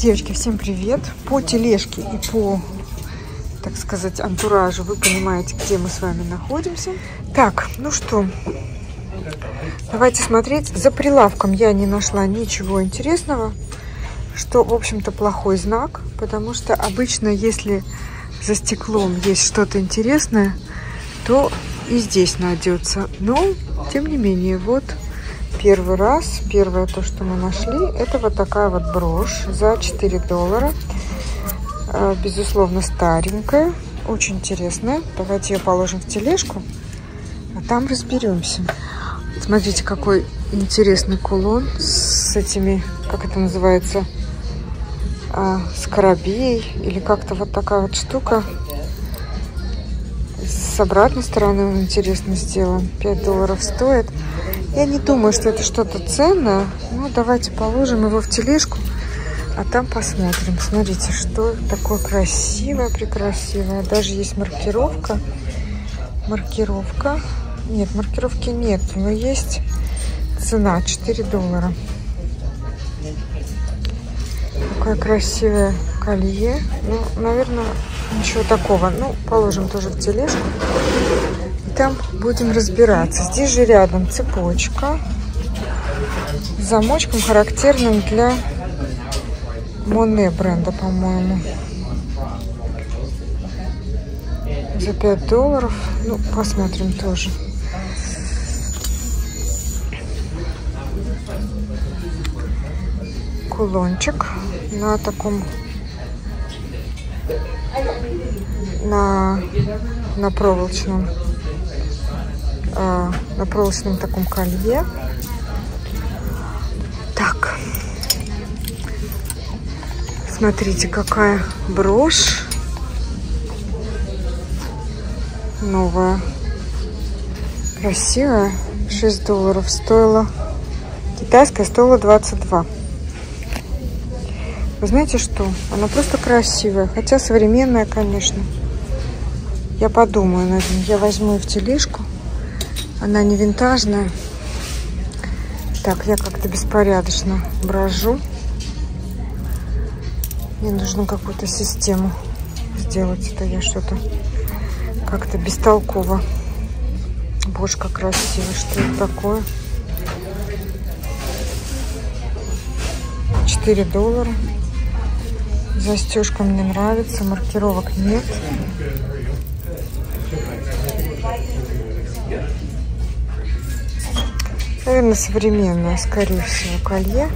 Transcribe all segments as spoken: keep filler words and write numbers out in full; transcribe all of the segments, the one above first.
Девочки, всем привет! По тележке и по, так сказать, антуражу вы понимаете, где мы с вами находимся. Так, ну что, давайте смотреть. За прилавком я не нашла ничего интересного, что, в общем-то, плохой знак, потому что обычно, если за стеклом есть что-то интересное, то и здесь найдется. Но, тем не менее, вот первый раз, первое то, что мы нашли, это вот такая вот брошь за четыре доллара. Безусловно, старенькая, очень интересная. Давайте ее положим в тележку, а там разберемся. Смотрите, какой интересный кулон с этими, как это называется, скоробей, или как-то вот такая вот штука. С обратной стороны он интересно сделан. пять долларов стоит. Я не думаю, что это что-то ценное. Ну, давайте положим его в тележку, а там посмотрим. Смотрите, что такое красивое, прекрасивое. Даже есть маркировка. Маркировка. Нет, маркировки нет, но есть цена четыре доллара. Такое красивое колье. Ну, наверное, ничего такого. Ну, положим тоже в тележку. И там будем разбираться. Здесь же рядом цепочка с замочком, характерным для Моне бренда, по-моему. За пять долларов. Ну, посмотрим тоже. Кулончик на таком, на, на проволочном, э, на проволочном таком колье. Так, смотрите, какая брошь новая, красивая. шесть долларов стоила, китайская стоила двадцать два. Вы знаете что? Она просто красивая, хотя современная, конечно. Я подумаю над ней. Я возьму ее в тележку. Она не винтажная. Так, я как-то беспорядочно брожу. Мне нужно какую-то систему сделать. Это я что-то как-то бестолково. Боже, как красиво. Что это такое? четыре доллара. Застежка мне нравится, маркировок нет. Наверное, современное, скорее всего, колье.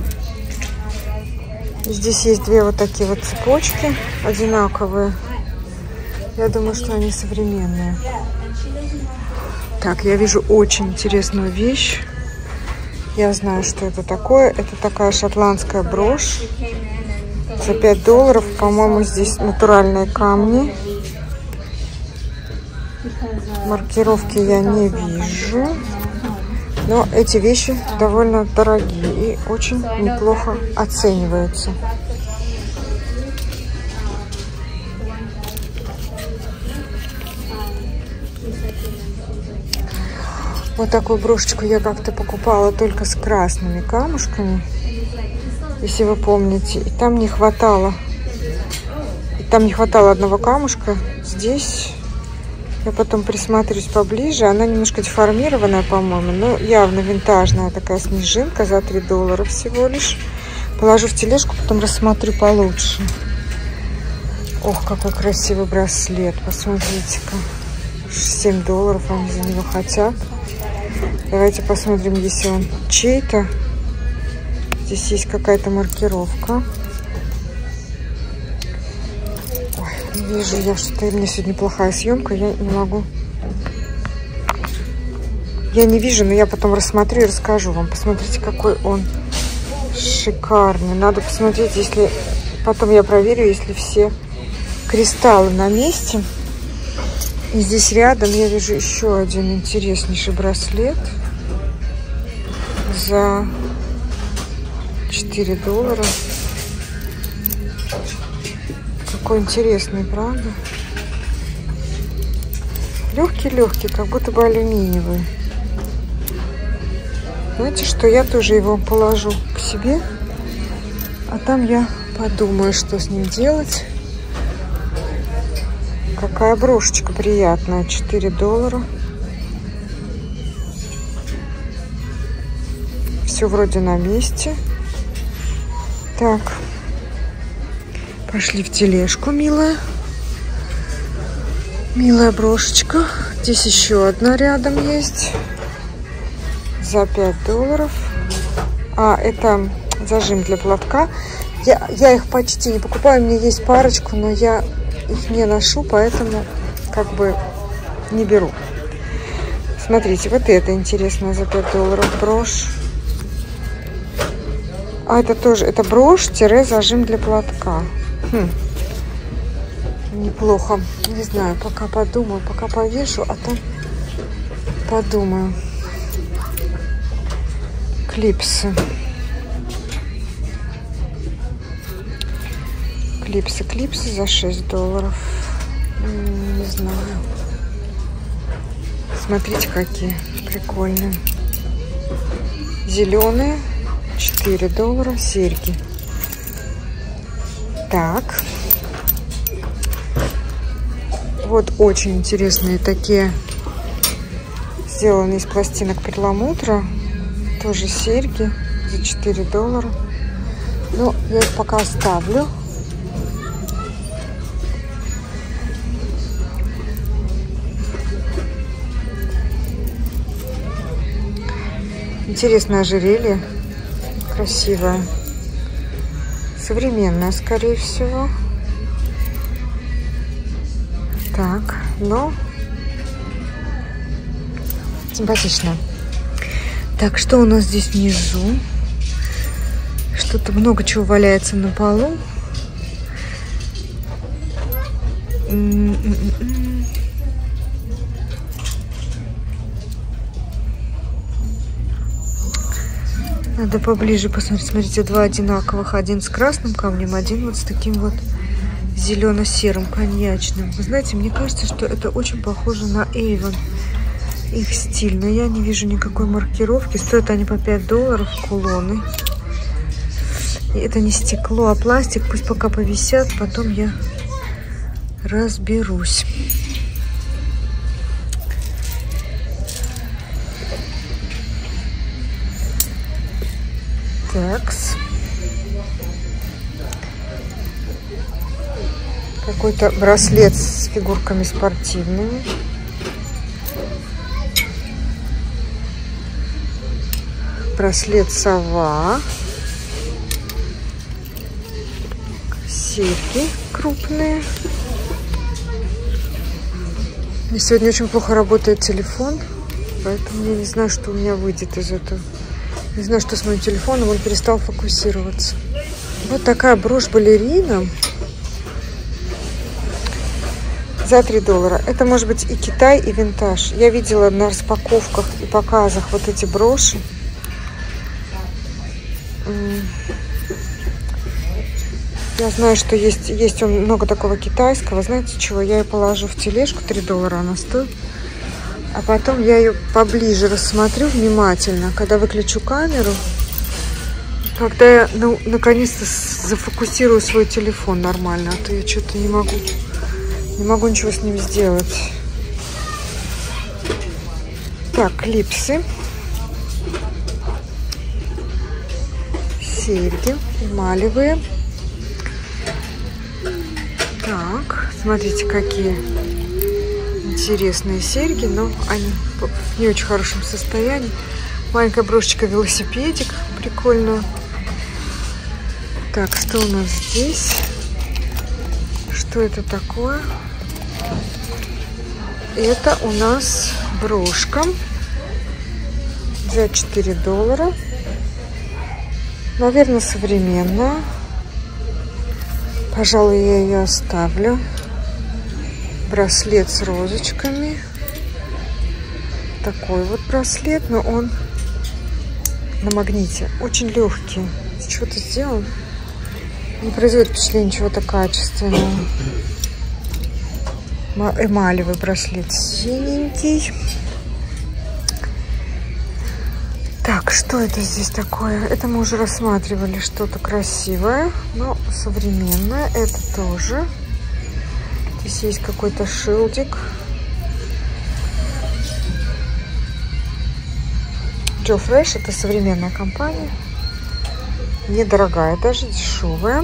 Здесь есть две вот такие вот цепочки, одинаковые. Я думаю, что они современные. Так, я вижу очень интересную вещь. Я знаю, что это такое. Это такая шотландская брошь. За пять долларов, по-моему, здесь натуральные камни. Маркировки я не вижу. Но эти вещи довольно дорогие и очень неплохо оцениваются. Вот такую брошечку я как-то покупала только с красными камушками, если вы помните. И там не хватало. И там не хватало одного камушка. Здесь я потом присмотрюсь поближе. Она немножко деформированная, по-моему. Но явно винтажная такая снежинка за три доллара всего лишь. Положу в тележку, потом рассмотрю получше. Ох, какой красивый браслет. Посмотрите-ка. семь долларов они за него хотят. Давайте посмотрим, если он чей-то. Здесь есть какая-то маркировка. Ой, не вижу я, что у меня сегодня плохая съемка. Я не могу. Я не вижу, но я потом рассмотрю и расскажу вам. Посмотрите, какой он шикарный. Надо посмотреть, если... Потом я проверю, если все кристаллы на месте. И здесь рядом я вижу еще один интереснейший браслет за четыре доллара. Какой интересный, правда? Легкий-легкий, как будто бы алюминиевый. Знаете что, я тоже его положу к себе, а там я Подумаю, что с ним делать. Какая брошечка приятная. четыре доллара. Все вроде на месте. Так. Пошли в тележку, милая. Милая брошечка. Здесь еще одна рядом есть. За пять долларов. А, это зажим для платка. Я, я их почти не покупаю. У меня есть парочку, но я их не ношу, поэтому как бы не беру. Смотрите, вот это интересно за пять долларов брошь. А это тоже, это брошь-зажим для платка. Хм. Неплохо. Не знаю, пока подумаю, пока повешу, а там подумаю. Клипсы. Клипсы, клипсы за шесть долларов. Не знаю. Смотрите, какие прикольные. Зеленые. четыре доллара. Серьги. Так. Вот очень интересные такие. Сделаны из пластинок перламутра. Тоже серьги за четыре доллара. Ну, я их пока оставлю. Интересное ожерелье. Красивое. Современное, скорее всего. Так, ну, симпатично. Так, что у нас здесь внизу? Что-то много чего валяется на полу. М-м-м. Надо поближе посмотреть. Смотрите, два одинаковых. Один с красным камнем, один вот с таким вот зелено-серым коньячным. Вы знаете, мне кажется, что это очень похоже на Avon. Их стиль. Но я не вижу никакой маркировки. Стоят они по пять долларов, кулоны. И это не стекло, а пластик. Пусть пока повисят, потом я разберусь. Такс. Какой-то браслет с фигурками спортивными. Браслет сова. Серьги крупные. И сегодня очень плохо работает телефон, поэтому я не знаю, что у меня выйдет из этого. Не знаю, что с моим телефоном, он перестал фокусироваться. Вот такая брошь-балерина за три доллара. Это может быть и Китай, и винтаж. Я видела на распаковках и показах вот эти броши. Я знаю, что есть, есть много такого китайского. Знаете чего? Я ее положу в тележку. три доллара она стоит. А потом я ее поближе рассмотрю внимательно, когда выключу камеру. Когда я ну, наконец-то зафокусирую свой телефон нормально. А то я что-то не могу. Не могу ничего с ним сделать. Так, клипсы. Серьги эмалевые. Так, смотрите, какие интересные серьги, но они в не очень хорошем состоянии. Маленькая брошечка, велосипедик, прикольно. Так, что у нас здесь? Что это такое? Это у нас брошка за четыре доллара. Наверное, современная. Пожалуй, я ее оставлю. Браслет с розочками. Такой вот браслет, но он на магните. Очень легкий. Из чего-то сделан. Не производит впечатление чего-то качественного. Эмалевый браслет синенький. Так, Так, что это здесь такое? Это мы уже рассматривали, что-то красивое, но современное. Это тоже. Здесь есть какой-то шилдик. Joe Fresh — это современная компания. Недорогая, даже дешевая.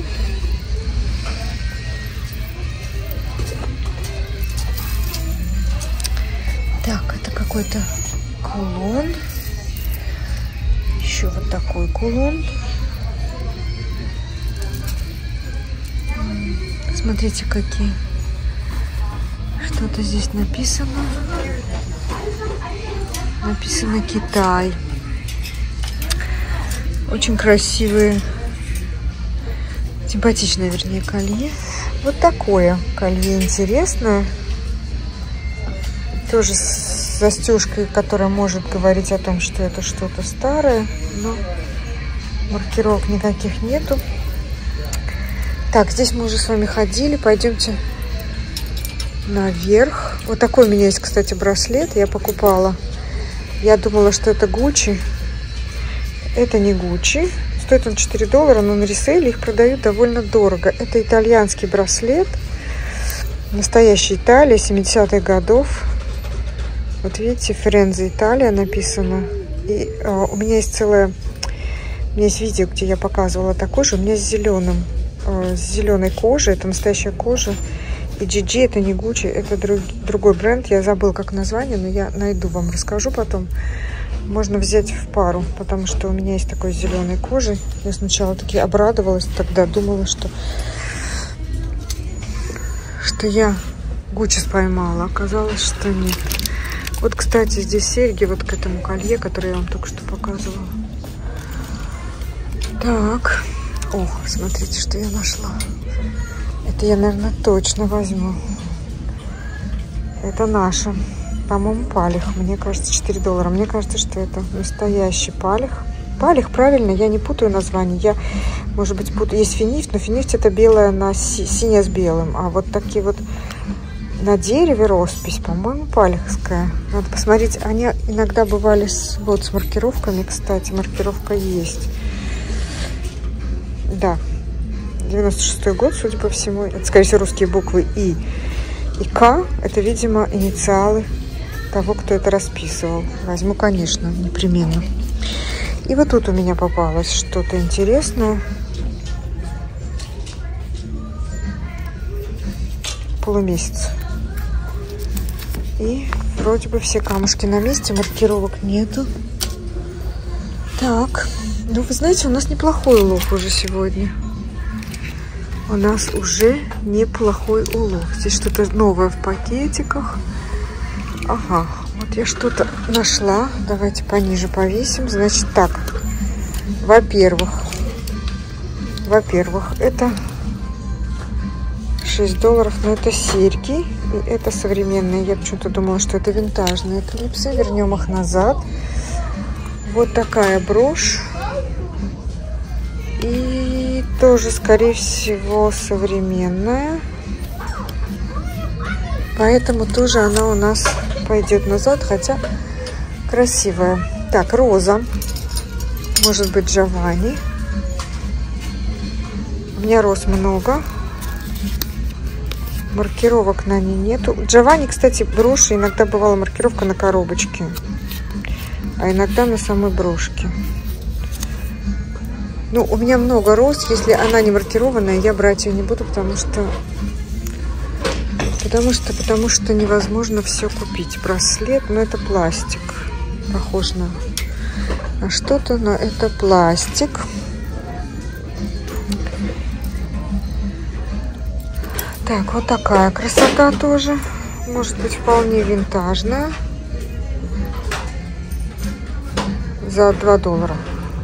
Так, это какой-то кулон. Еще вот такой кулон. Смотрите, какие. Что-то здесь написано. Написано Китай. Очень красивые. Симпатичное, вернее, колье. Вот такое колье интересное. Тоже с застежкой, которая может говорить о том, что это что-то старое, но маркировок никаких нету. Так, здесь мы уже с вами ходили. Пойдемте наверх. Вот такой у меня есть, кстати, браслет. Я покупала. Я думала, что это Гуччи. Это не Гуччи. Стоит он четыре доллара, но на ресейле их продают довольно дорого. Это итальянский браслет. Настоящая Италия, семидесятых годов. Вот видите, Френза, Италия написано. И а, у меня есть целое... У меня есть видео, где я показывала такой же. У меня с зеленым. А, с зеленой кожей. Это настоящая кожа. И джи джи — это не Гуччи, это друг, другой бренд. Я забыла, как название, но я найду, вам расскажу потом. Можно взять в пару, потому что у меня есть такой с зеленой кожей. Я сначала таки обрадовалась, тогда думала, что, что я Гуччи поймала. Оказалось, что нет. Вот, кстати, здесь серьги вот к этому колье, которое я вам только что показывала. Так. О, смотрите, что я нашла. Это я, наверное, точно возьму. Это наша. По-моему, палих. Мне кажется, четыре доллара. Мне кажется, что это настоящий палих. Палих, правильно, я не путаю название. Я, может быть, путаю. Есть финифть, но финифть — это белая на си синяя с белым. А вот такие вот на дереве роспись, по-моему, палихская. Надо посмотреть. Они иногда бывали с, вот, с маркировками, кстати. Маркировка есть. Да. девяносто шестой год, судя по всему. Это, скорее всего, русские буквы И и К. Это, видимо, инициалы того, кто это расписывал. Возьму, конечно, непременно. И вот тут у меня попалось что-то интересное. Полумесяц. И вроде бы все камушки на месте, маркировок нету. Так, ну вы знаете, у нас неплохой улов уже сегодня. У нас уже неплохой улов. Здесь что-то новое в пакетиках. Ага, вот я что-то нашла. Давайте пониже повесим. Значит, так. Во-первых, во-первых, это шесть долларов, но это серьги. И это современные. Я почему-то думала, что это винтажные клипсы. Вернем их назад. Вот такая брошь. И тоже, скорее всего, современная. Поэтому тоже она у нас пойдет назад, хотя красивая. Так, роза. Может быть, Джованни. У меня роз много. Маркировок на ней нету. Джованни, кстати, броши. Иногда бывала маркировка на коробочке. А иногда на самой брошке. Ну, у меня много роз. Если она не маркированная, я брать ее не буду, потому что... Потому что, потому что невозможно все купить. Браслет, но это пластик. Похож на, на что-то, но это пластик. Так, вот такая красота тоже. Может быть, вполне винтажная. За два доллара.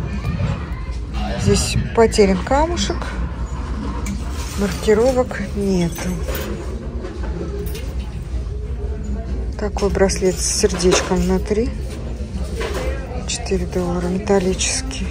Здесь потерян камушек. Маркировок нету. Такой браслет с сердечком внутри. четыре доллара. Металлический.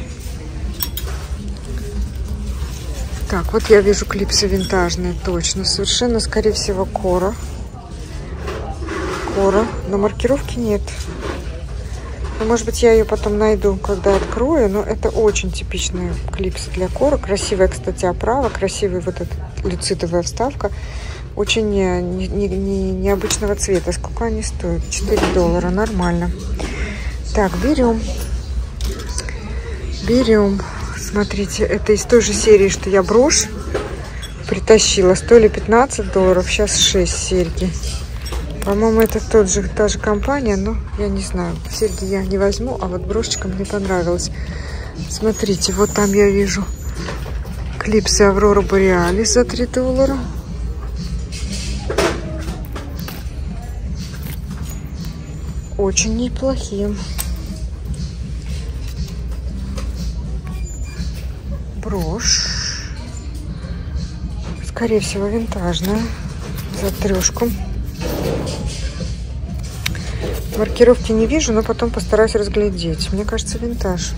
Так, вот я вижу клипсы винтажные. Точно. Совершенно, скорее всего, Кора. Кора. Но маркировки нет. Ну, может быть, я ее потом найду, когда открою. Но это очень типичные клипсы для кора. Красивая, кстати, оправа. Красивая вот эта люцитовая вставка. Очень не, не, не, необычного цвета. Сколько они стоят? четыре доллара. Нормально. Так, берем. Берем. Смотрите, это из той же серии, что я брошь притащила. Стоили пятнадцать долларов. Сейчас шесть серьги. По-моему, это тот же, та же компания, но я не знаю. Серьги я не возьму, а вот брошечка мне понравилась. Смотрите, вот там я вижу клипсы Аврора Бореалис за три доллара. Очень неплохие. Брошь. Скорее всего, винтажная. За трешку. Маркировки не вижу, но потом постараюсь разглядеть. Мне кажется, винтаж.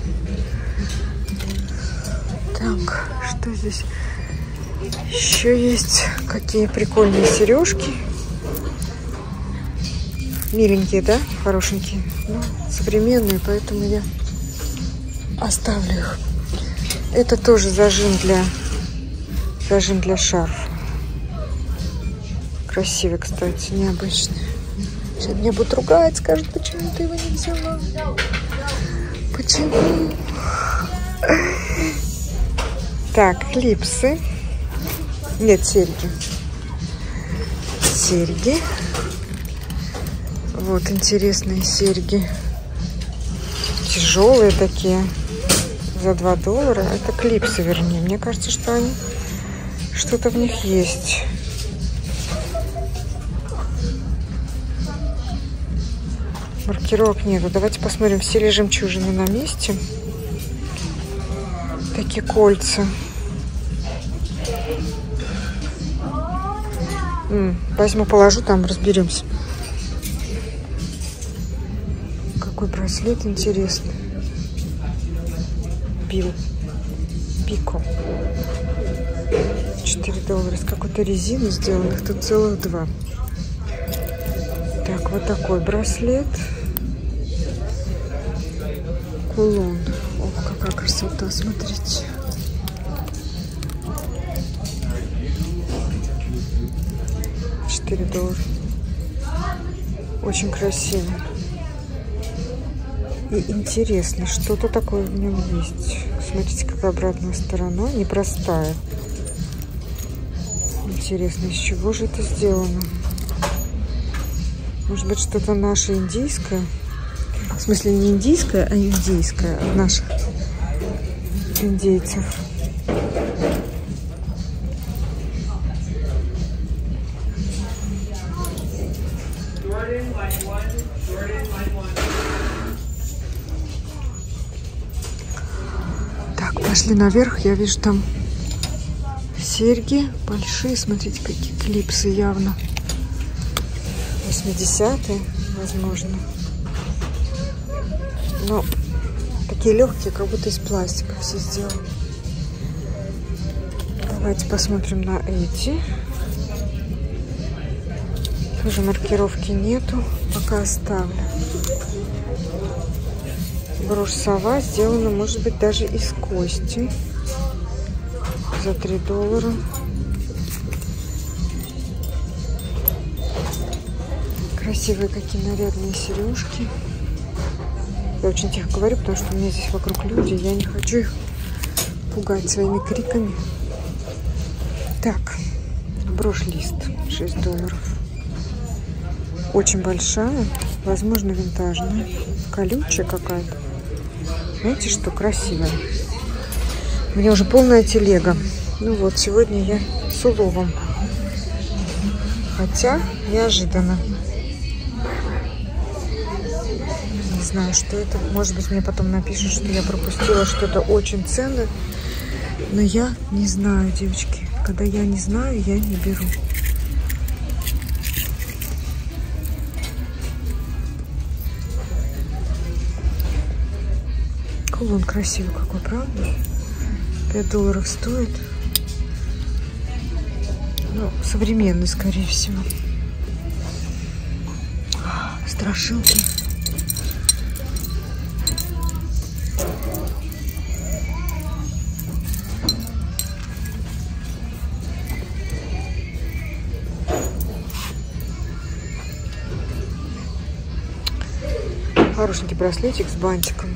Так, что здесь? Еще есть какие прикольные сережки. Миленькие, да? Хорошенькие. Ну, современные, поэтому я оставлю их. Это тоже зажим для, зажим для шарфа. Красивый, кстати, необычный. Сейчас меня будут ругать, скажут, почему ты его не взяла? Почему? Так, клипсы. Нет, серьги. Серьги. Вот интересные серьги. Тяжелые такие. За два доллара. Это клипсы, вернее. Мне кажется, что они... Что-то в них есть. Маркировок нету. Давайте посмотрим, все ли жемчужины на месте. Такие кольца. М-м, возьму, положу, там разберемся. Какой браслет интересный. Бил. Пико. четыре доллара. Из какой-то резины сделанных. Тут целых два. Так, вот такой браслет. Кулон. Ох, какая красота, смотрите. четыре доллара. Очень красиво. И интересно, что-то такое в нем есть. Смотрите, какая обратная сторона. Непростая. Интересно, из чего же это сделано? Может быть, что-то наше индийское? В смысле, не индийское, а индийское от наших индейцев. Так, пошли наверх. Я вижу там серьги большие. Смотрите, какие клипсы явно. восьмидесятые, возможно. Но такие легкие, как будто из пластика все сделаны. Давайте посмотрим на эти. Тоже маркировки нету. Пока оставлю. Брошь сова сделана, может быть, даже из кости. За три доллара. Красивые какие нарядные сережки. Я очень тихо говорю, потому что у меня здесь вокруг люди. Я не хочу их пугать своими криками. Так, брошь-лист. шесть долларов. Очень большая. Возможно, винтажная. Колючая какая-то. Знаете, что красивая. У меня уже полная телега. Ну вот, сегодня я с уловом. Хотя, неожиданно. Не знаю, что это. Может быть, мне потом напишут, что я пропустила что-то очень ценное. Но я не знаю, девочки. Когда я не знаю, я не беру. Кулон красивый какой, правда? пять долларов стоит. Ну, современный, скорее всего. Страшилки. Хорошенький браслетик с бантиком.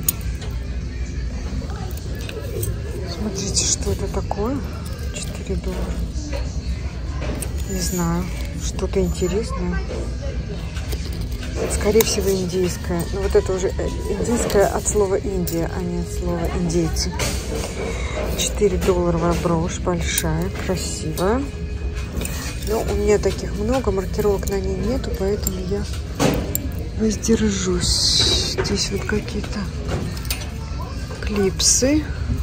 Смотрите, что это такое. четыре доллара. Не знаю. Что-то интересное. Скорее всего, индийское. Но вот это уже индийское от слова Индия, а не от слова индейцы. четыре долларовая брошь. Большая, красивая. Но у меня таких много. Маркировок на ней нету, поэтому я воздержусь. Здесь вот какие-то клипсы.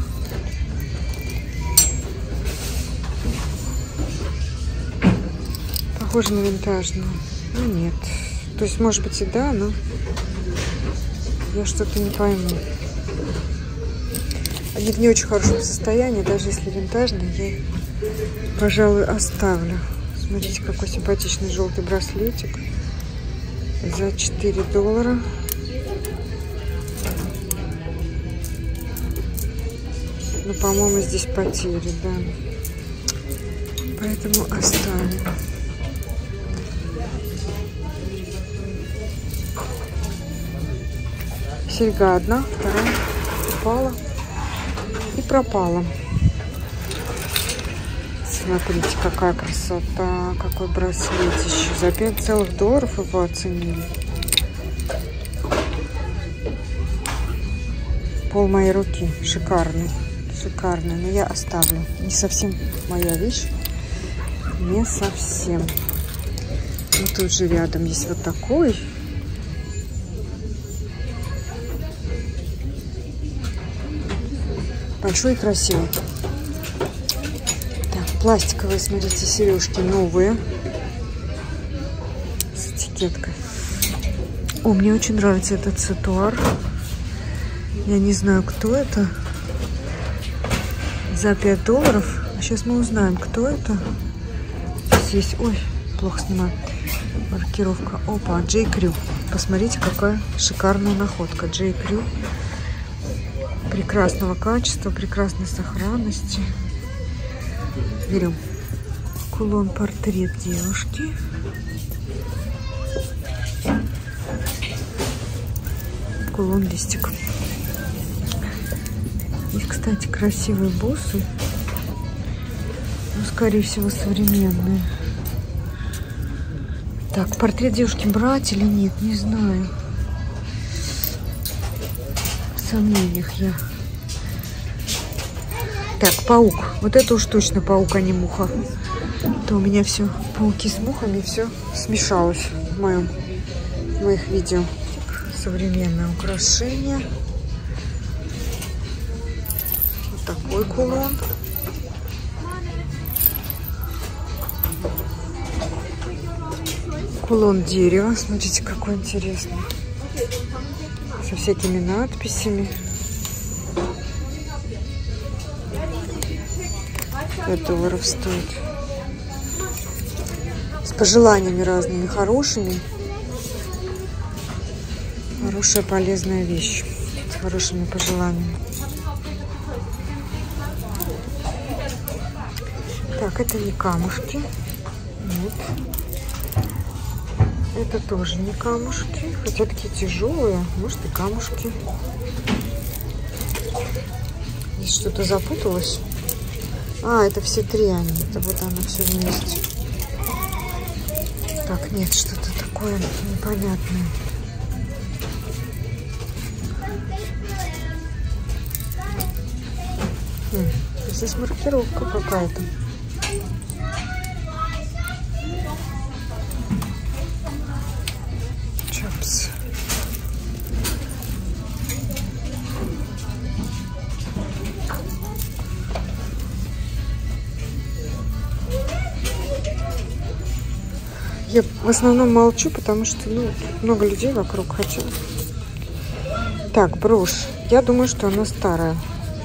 Похоже на винтажную. Ну нет. То есть, может быть, и да, но я что-то не пойму. Они в не очень хорошем состоянии. Даже если винтажные, я их, пожалуй, оставлю. Смотрите, какой симпатичный желтый браслетик. За четыре доллара. Ну, по-моему, здесь потери, да. Поэтому оставим. Серьга одна, вторая упала и пропала. Смотрите, какая красота, какой браслетище. За пять целых долларов его оценили. Пол моей руки. Шикарный. Шикарный. Но я оставлю. Не совсем моя вещь. Не совсем. Ну, тут же рядом есть вот такой. Большой и красивый. Так, пластиковые, смотрите, сережки новые. С этикеткой. О, мне очень нравится этот цитуар. Я не знаю, кто это. За пять долларов. А сейчас мы узнаем, кто это. Здесь, ой, плохо снимаю. Маркировка. Опа, Джей Крю. Посмотрите, какая шикарная находка. Джей Крю. Прекрасного качества, прекрасной сохранности. Берем кулон-портрет девушки. Кулон-листик. Здесь, кстати, красивые бусы. Ну, скорее всего, современные. Так, портрет девушки брать или нет, не знаю. В сомнениях я. Так, паук. Вот это уж точно паук, а не муха. То у меня все, пауки с мухами, все смешалось в, моем, в моих видео. Современное украшение. Вот такой кулон. Кулон дерева. Смотрите, какой интересный. Со всякими надписями. пять долларов стоит. С пожеланиями разными хорошими. Хорошая полезная вещь. С хорошими пожеланиями. Так, это не камушки. Нет. Это тоже не камушки. Хотя такие тяжелые. Может, и камушки. Здесь что-то запуталось. А, это все три они. Это вот оно все вместе. Так, нет, что-то такое непонятное. Хм, здесь маркировка какая-то. Чапс. Я в основном молчу, потому что, ну, много людей вокруг, хотя... Так, брошь. Я думаю, что она старая.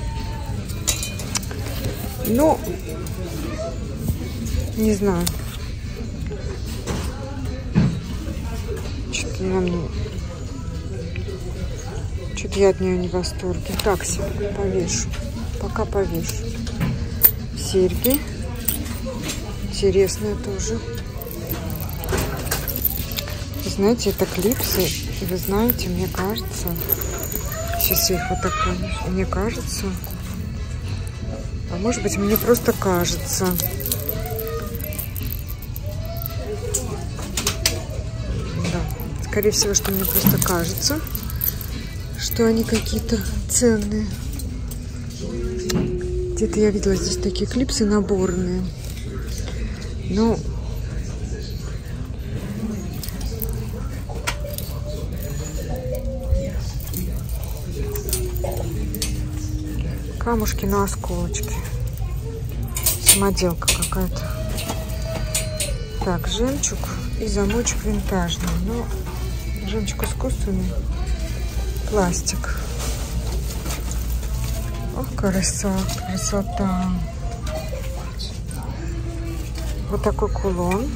Ну, не знаю. Что-то на мне... Что-то я от нее не в восторге. Так себе повешу. Пока повешу. Серьги. Интересные тоже. Знаете, это клипсы И вы знаете, мне кажется, сейчас я их вот так помню, мне кажется, а может быть, мне просто кажется, да, скорее всего, что мне просто кажется, что они какие-то ценные. Где-то я видела здесь такие клипсы наборные. Ну, камушки на осколочке. Самоделка какая-то. Так, жемчуг и замочек винтажный. Но жемчуг искусственный. Пластик. Ох, красота, красота. Вот такой кулон.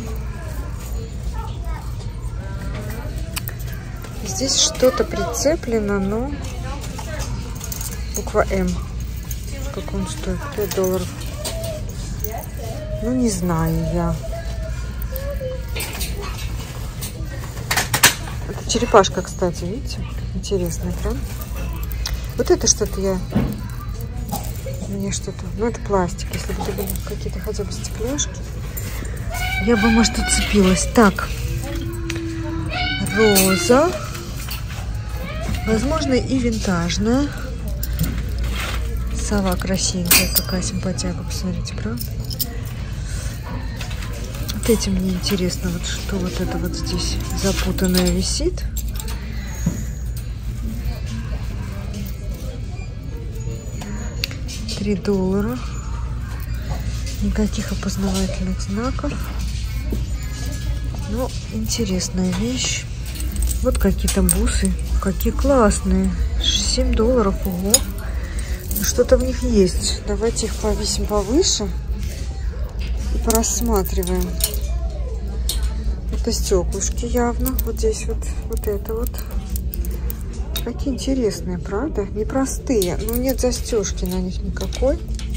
Здесь что-то прицеплено, но буква М. Как он стоит? пять долларов. Ну, не знаю я. Это черепашка, кстати, видите? Интересная, правда? Вот это что-то я... Мне что-то... Ну, это пластик. Если бы это были какие-то хотя бы стекляшки, я бы, может, уцепилась. Так. Роза. Возможно, и винтажная. Сова красивенькая. Какая симпатяга. Посмотрите, правда? Вот эти мне интересно. Вот что вот это вот здесь запутанное висит. три доллара. Никаких опознавательных знаков. Ну, интересная вещь. Вот какие-то бусы. Какие классные. семь долларов. Ого. Что-то в них есть. Давайте их повесим повыше. И просматриваем. Это стеклышки явно. Вот здесь вот. Вот это вот. Какие интересные, правда? Непростые. Но нет застежки на них никакой.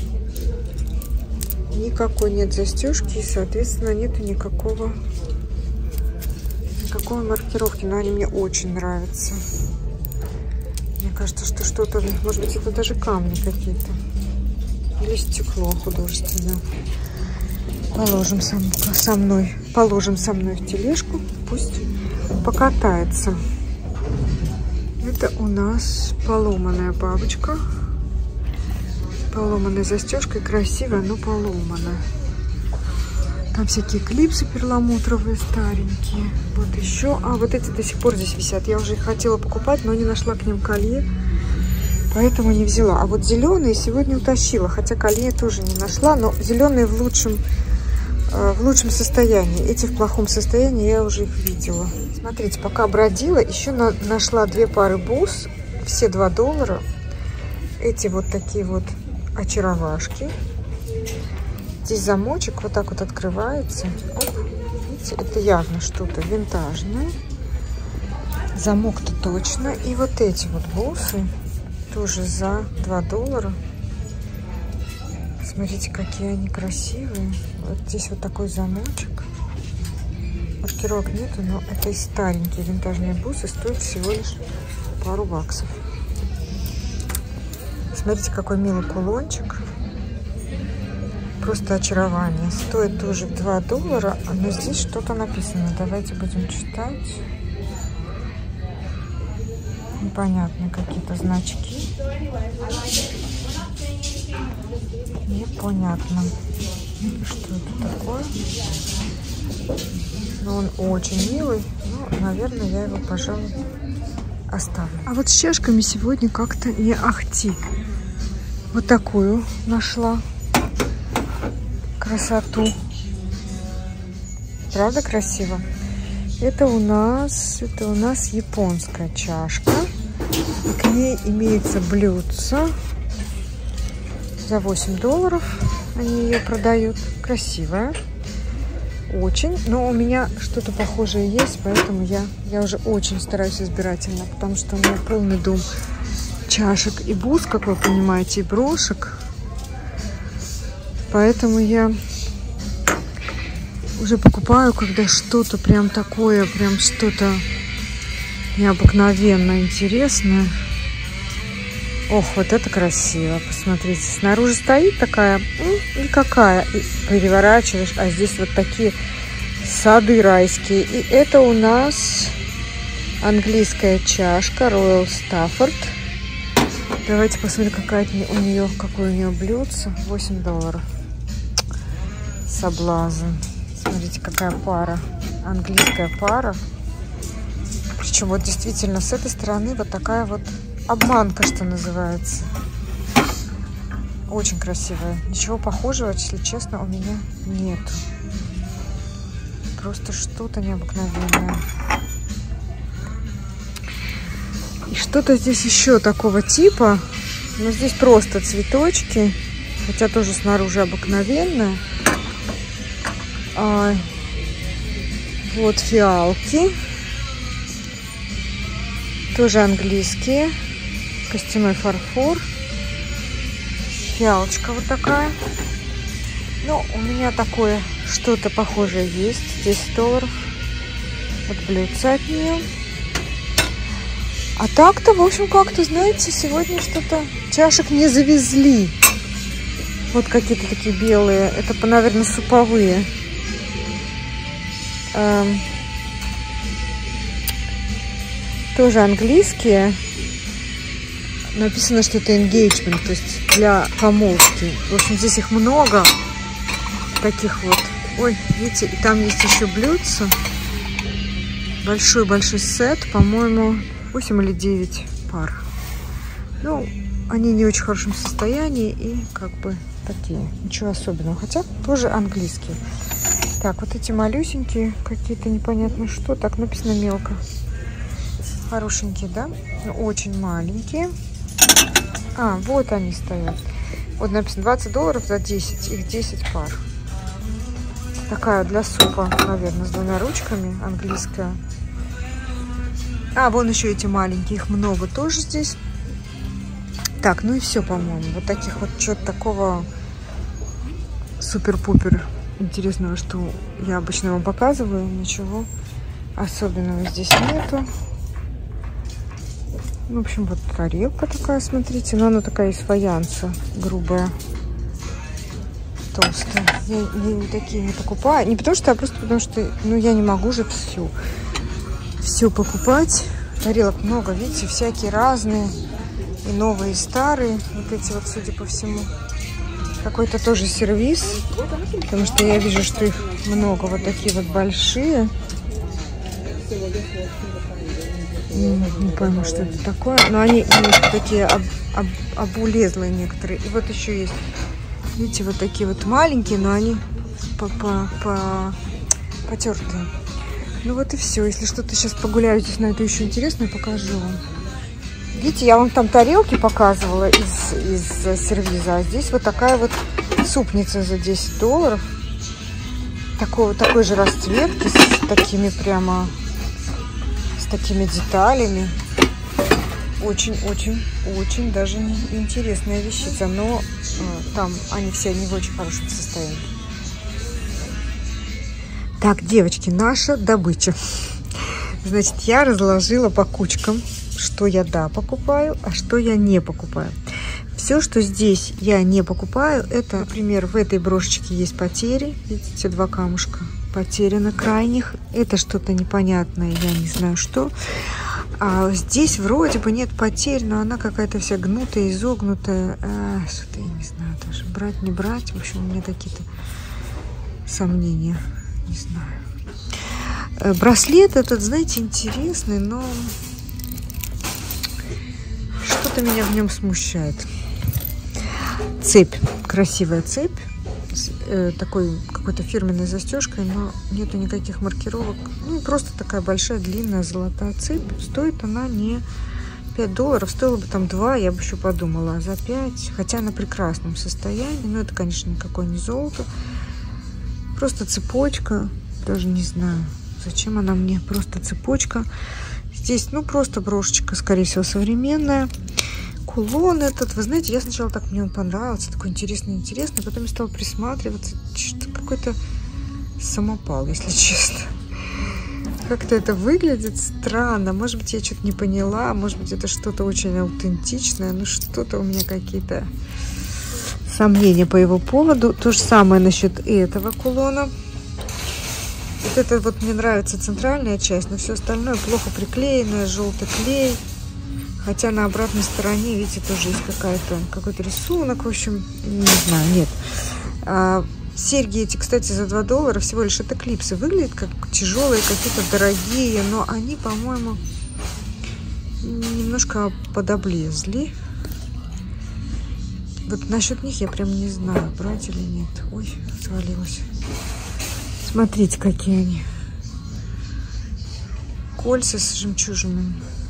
Никакой нет застежки. И, соответственно, нету никакого... Никакой маркировки. Но они мне очень нравятся. Мне кажется, что что-то... Может быть, это даже камни какие-то. Или стекло художественное. Положим со, со мной. Положим со мной в тележку. Пусть покатается. Это у нас поломанная бабочка. Поломанная застежкой. Красивая, но поломанная. Там всякие клипсы перламутровые, старенькие. Вот еще. А, вот эти до сих пор здесь висят. Я уже их хотела покупать, но не нашла к ним колье. Поэтому не взяла. А вот зеленые сегодня утащила. Хотя колье тоже не нашла. Но зеленые в лучшем, в лучшем состоянии. Эти в плохом состоянии, я уже их видела. Смотрите, пока бродила, еще на, нашла две пары бус. Все два доллара. Эти вот такие вот очаровашки. Здесь замочек вот так вот открывается. Оп, видите, это явно что-то винтажное. Замок-то точно. И вот эти вот бусы тоже за два доллара. Смотрите, какие они красивые. Вот здесь вот такой замочек. Маркировок нету, но это и старенькие винтажные бусы. Стоят всего лишь пару баксов. Смотрите, какой милый кулончик. Просто очарование. Стоит тоже два доллара, но здесь что-то написано. Давайте будем читать. Непонятные какие-то значки. Непонятно, что это такое. Но он очень милый. Ну, наверное, я его, пожалуй, оставлю. А вот с чашками сегодня как-то не ахти. Вот такую нашла. Красоту. Правда красиво? Это у нас, это у нас японская чашка. И к ней имеется блюдце. За восемь долларов они ее продают. Красивая. Очень. Но у меня что-то похожее есть, поэтому я, я уже очень стараюсь избирательно, потому что у меня полный дом чашек и бус, как вы понимаете, и брошек. Поэтому я уже покупаю, когда что-то прям такое, прям что-то необыкновенно интересная. Ох, вот это красиво. Посмотрите, снаружи стоит такая, ну, никакая. И переворачиваешь, а здесь вот такие сады райские. И это у нас английская чашка Royal Stafford. Давайте посмотрим, какая у нее, какое у нее блюдце. восемь долларов. Соблазн. Смотрите, какая пара. Английская пара. Причем вот действительно с этой стороны вот такая вот обманка, что называется. Очень красивая. Ничего похожего, если честно, у меня нет. Просто что-то необыкновенное. И что-то здесь еще такого типа. Но здесь просто цветочки. Хотя тоже снаружи обыкновенное. А, вот фиалки. Тоже английские. Костяной фарфор. Фиалочка вот такая. Ну, у меня такое что-то похожее есть. десять долларов. Вот блюдце от нее. А так-то, в общем, как-то, знаете, сегодня что-то... Чашек не завезли. Вот какие-то такие белые. Это, наверное, суповые. Эм... Тоже английские. Написано, что это engagement, то есть для помолвки. В общем, здесь их много. Таких вот. Ой, видите, и там есть еще блюдца. Большой-большой сет, по-моему, восемь или девять пар. Ну, они не в очень хорошем состоянии и как бы такие. Ничего особенного. Хотя тоже английские. Так, вот эти малюсенькие, какие-то непонятно что. Так, написано мелко. Хорошенькие, да? Но очень маленькие. А, вот они стоят. Вот написано двадцать долларов за десять. Их десять пар. Такая для супа, наверное, с двумя ручками. Английская. А, вон еще эти маленькие. Их много тоже здесь. Так, ну и все, по-моему. Вот таких вот что-то такого супер-пупер интересного, что я обычно вам показываю. Ничего особенного здесь нету. В общем, вот тарелка такая, смотрите. Но она такая из фаянса, грубая, толстая. Я не, такие не покупаю. Не потому что, а просто потому что, ну, я не могу же всю, все покупать. Тарелок много, видите, всякие разные. И новые, и старые. Вот эти вот, судя по всему. Какой-то тоже сервиз. Потому что я вижу, что их много. Вот такие вот большие. Не пойму, что это такое. Но они, они такие об, об, обулезлые некоторые. И вот еще есть, видите, вот такие вот маленькие, но они по, по, по, потертые. Ну вот и все. Если что-то сейчас погуляю здесь на это еще интересное, покажу вам. Видите, я вам там тарелки показывала из, из сервиза. А здесь вот такая вот супница за десять долларов. Такого, такой же расцветки, с такими прямо... с такими деталями. Очень-очень-очень даже интересная вещица. Но э, там они все не в очень хорошем состоянии. Так, девочки, наша добыча. Значит, я разложила по кучкам, что я, да, покупаю, а что я не покупаю. Все, что здесь я не покупаю, это, например, в этой брошечке есть потери. Видите, два камушка. Потери на крайних. Это что-то непонятное, я не знаю что. А здесь вроде бы нет потерь, но она какая-то вся гнутая, изогнутая. А, что-то я не знаю даже. Брать, не брать. В общем, у меня какие-то сомнения. Не знаю. Браслет этот, знаете, интересный, но что-то меня в нем смущает. Цепь. Красивая цепь. Такой какой-то фирменной застежкой, но нету никаких маркировок. Ну, просто такая большая, длинная золотая цепь. Стоит она не пять долларов, стоило бы там два, я бы еще подумала. А за пять, хотя она в прекрасном состоянии. Но это, конечно, никакое не золото. Просто цепочка. Даже не знаю, зачем она мне. Просто цепочка. Здесь, ну, просто брошечка, скорее всего, современная. Кулон этот, вы знаете, я сначала так, мне он понравился, такой интересный, интересный, потом я стала присматриваться, что какой-то самопал, если честно. Как-то это выглядит странно. Может быть, я что-то не поняла. Может быть, это что-то очень аутентичное. Но что-то у меня какие-то сомнения по его поводу. То же самое насчет этого кулона. Вот это вот мне нравится центральная часть, но все остальное плохо приклеенное, желтый клей. Хотя на обратной стороне, видите, тоже есть какая-то какой-то рисунок. В общем, не знаю, нет. А, серьги эти, кстати, за два доллара всего лишь это клипсы. Выглядят как тяжелые, какие-то дорогие, но они, по-моему, немножко подоблезли. Вот насчет них я прям не знаю, брать или нет. Ой, свалилась. Смотрите, какие они. Кольца с жемчужинами.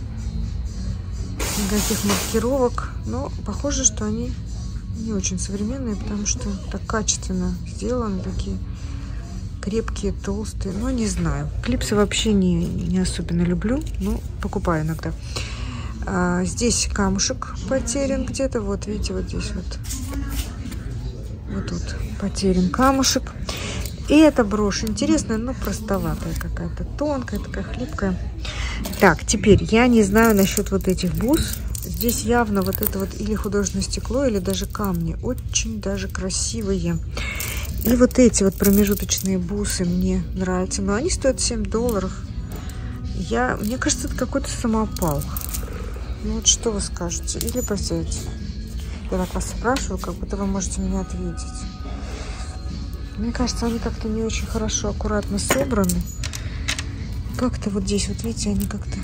Никаких маркировок. Но похоже, что они не очень современные, потому что так качественно сделаны. Такие крепкие, толстые. Но не знаю. Клипсы вообще не, не особенно люблю, но покупаю иногда. А, здесь камушек потерян где-то. Вот, видите, вот здесь вот. Вот тут потерян камушек. И эта брошь интересная, но простоватая какая-то. Тонкая, такая хлипкая. Так, теперь я не знаю насчет вот этих бус. Здесь явно вот это вот или художественное стекло, или даже камни. Очень даже красивые. И вот эти вот промежуточные бусы мне нравятся. Но они стоят семь долларов. Я, мне кажется, это какой-то самопал. Ну вот что вы скажете? Или бросаете? Я так вас спрашиваю, как будто вы можете мне ответить. Мне кажется, они как-то не очень хорошо, аккуратно собраны. Как-то вот здесь, вот видите, они как-то...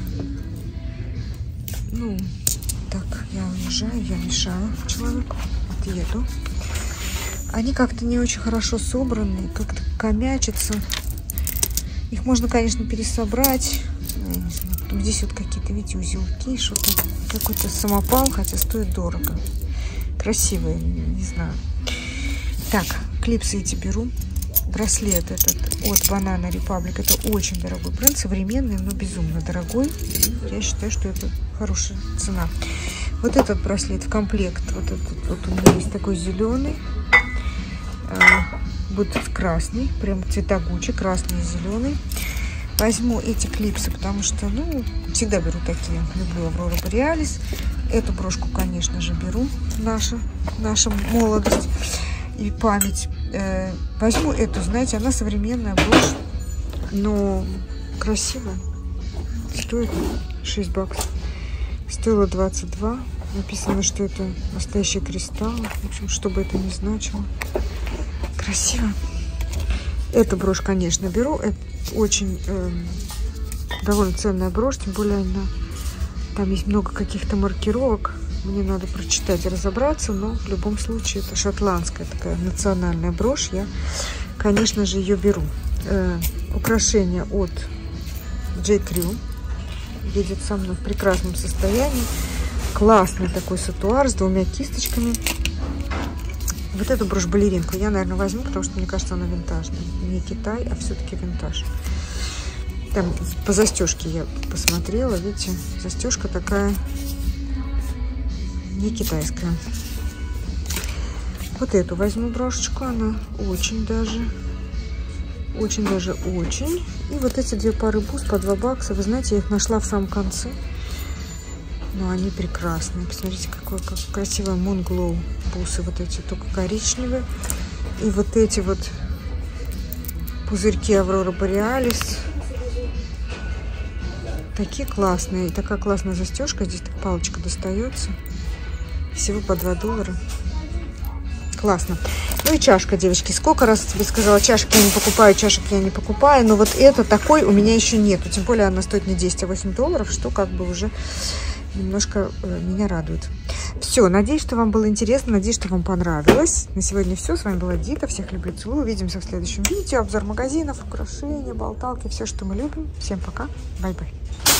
Ну, так, я уезжаю, я мешаю человеку. Отъеду. Они как-то не очень хорошо собраны, как-то комячатся. Их можно, конечно, пересобрать. Я не знаю. Здесь вот какие-то, видите, узелки, что-то. Какой-то самопал, хотя стоит дорого. Красивые, не знаю. Так, клипсы эти беру. Браслет этот от Banana Republic. Это очень дорогой бренд, современный, но безумно дорогой. Я считаю, что это хорошая цена. Вот этот браслет в комплект. Вот этот вот у меня есть такой зеленый. Вот красный. Прям цвета Гуччи. Красный и зеленый. Возьму эти клипсы, потому что, ну, всегда беру такие. Люблю Аврора Бореалис. Эту брошку, конечно же, беру. Наша, наша молодость и память. Э, возьму эту, знаете, она современная брошь, но красивая. Стоит шесть баксов. Стоила двадцать два. Написано, что это настоящий кристалл. В общем, что бы это ни значило. Красиво. Эту брошь, конечно, беру. Это очень э, довольно ценная брошь, тем более она, там есть много каких-то маркировок. Мне надо прочитать и разобраться, но в любом случае это шотландская такая национальная брошь. Я, конечно же, ее беру. Э, украшение от Джей Крю. Едет со мной в прекрасном состоянии. Классный такой сатуар с двумя кисточками. Вот эту брошь-балеринку я, наверное, возьму, потому что мне кажется, она винтажная. Не Китай, а все-таки винтаж. Там по застежке я посмотрела, видите, застежка такая не китайская. Вот эту возьму брошечку, она очень даже, очень даже очень. И вот эти две пары бус по два бакса, вы знаете, я их нашла в самом конце. Но они прекрасные. Посмотрите, какой как красивый Moon Glow бусы. Вот эти только коричневые. И вот эти вот пузырьки Аврора Бореалис. Такие классные. И такая классная застежка. Здесь так палочка достается. Всего по два доллара. Классно. Ну и чашка, девочки. Сколько раз тебе сказала, чашек я не покупаю, чашек я не покупаю. Но вот это такой у меня еще нету. Тем более она стоит не десять, а восемь долларов, что как бы уже немножко э, меня радует. Все, надеюсь, что вам было интересно, надеюсь, что вам понравилось. На сегодня все. С вами была Дита. Всех люблю, целую. Увидимся в следующем видео. Обзор магазинов, украшения, болталки, все, что мы любим. Всем пока. Бай-бай.